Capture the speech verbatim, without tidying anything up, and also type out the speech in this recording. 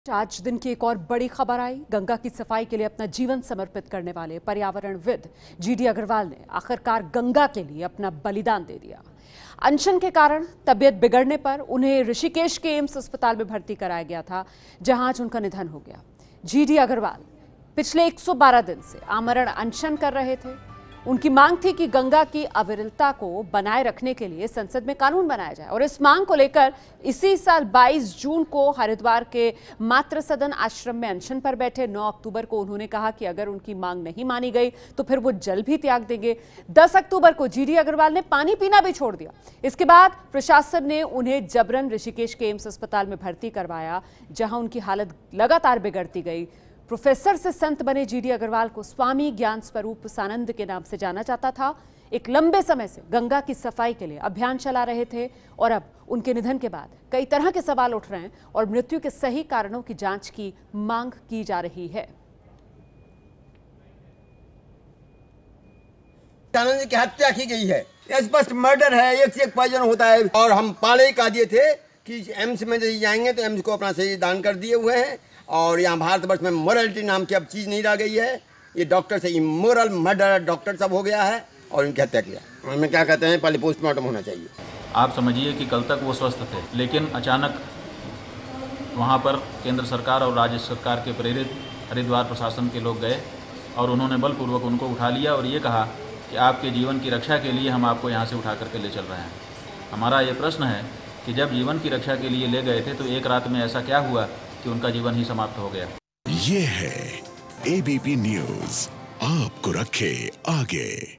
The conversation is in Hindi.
आज दिन की एक और बड़ी खबर आई। गंगा की सफाई के लिए अपना जीवन समर्पित करने वाले पर्यावरणविद जीडी अग्रवाल ने आखिरकार गंगा के लिए अपना बलिदान दे दिया। अनशन के कारण तबीयत बिगड़ने पर उन्हें ऋषिकेश के एम्स अस्पताल में भर्ती कराया गया था, जहां आज उनका निधन हो गया। जीडी अग्रवाल पिछले एक सौ बारह दिन से आमरण अनशन कर रहे थे। उनकी मांग थी कि गंगा की अविरलता को बनाए रखने के लिए संसद में कानून बनाया जाए, और इस मांग को लेकर इसी साल बाईस जून को हरिद्वार के मातृ सदन आश्रम में अनशन पर बैठे। नौ अक्टूबर को उन्होंने कहा कि अगर उनकी मांग नहीं मानी गई तो फिर वो जल भी त्याग देंगे। दस अक्टूबर को जीडी अग्रवाल ने पानी पीना भी छोड़ दिया। इसके बाद प्रशासन ने उन्हें जबरन ऋषिकेश के एम्स अस्पताल में भर्ती करवाया, जहां उनकी हालत लगातार बिगड़ती गई। प्रोफेसर से संत बने जीडी अग्रवाल को स्वामी ज्ञान स्वरूप सानंद के नाम से जाना जाता था। एक लंबे समय से गंगा की सफाई के लिए अभियान चला रहे थे, और अब उनके निधन के बाद कई तरह के सवाल उठ रहे हैं और मृत्यु के सही कारणों की जांच की मांग की जा रही है। सानंद की हत्या की गई है, स्पष्ट मर्डर है, एक से एक पॉइजन होता है। और हम पाले का दिए थे कि एम्स में यदि जाएंगे तो एम्स को अपना शरीर दान कर दिए हुए हैं, और यहाँ भारतवर्ष में मोरलिटी नाम की अब चीज़ नहीं रह गई है। ये डॉक्टर से इमोरल मर्डर डॉक्टर सब हो गया है और इनकी हत्या किया। हमें क्या कहते हैं, पहले पोस्टमार्टम होना चाहिए। आप समझिए कि कल तक वो स्वस्थ थे, लेकिन अचानक वहाँ पर केंद्र सरकार और राज्य सरकार के प्रेरित हरिद्वार प्रशासन के लोग गए और उन्होंने बलपूर्वक उनको उठा लिया और ये कहा कि आपके जीवन की रक्षा के लिए हम आपको यहाँ से उठा करके ले चल रहे हैं। हमारा ये प्रश्न है कि जब जीवन की रक्षा के लिए ले गए थे तो एक रात में ऐसा क्या हुआ कि उनका जीवन ही समाप्त हो गया। ये है एबीपी न्यूज़, आपको रखे आगे।